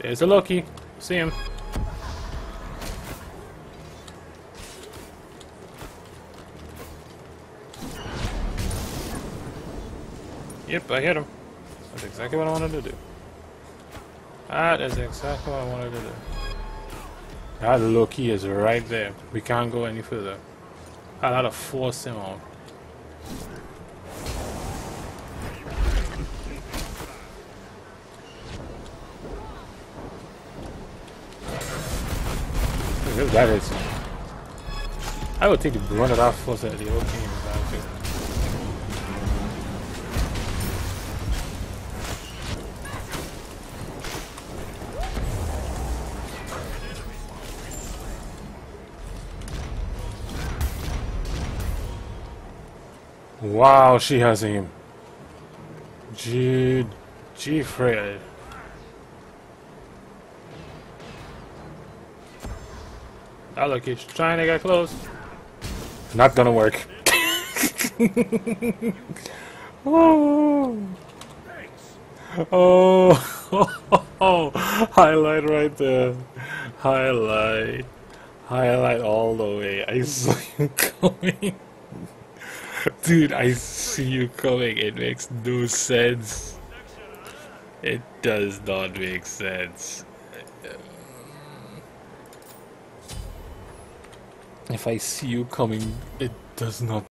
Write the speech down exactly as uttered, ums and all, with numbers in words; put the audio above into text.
There's a Loki. See him. Yep, I hit him. That's exactly what I wanted to do. That is exactly what I wanted to do. That Loki is right there. We can't go any further. I had to force him out. That is. I would take the brunt of that force at the old game. Wow, she has him. G. G. Fred. Oh, look, he's trying to get close. Not gonna work. Oh. Oh. Oh. Oh. Highlight right there. Highlight. Highlight all the way. I saw you coming. Dude, I see you coming. It makes no sense. It does not make sense. If I see you coming, it does not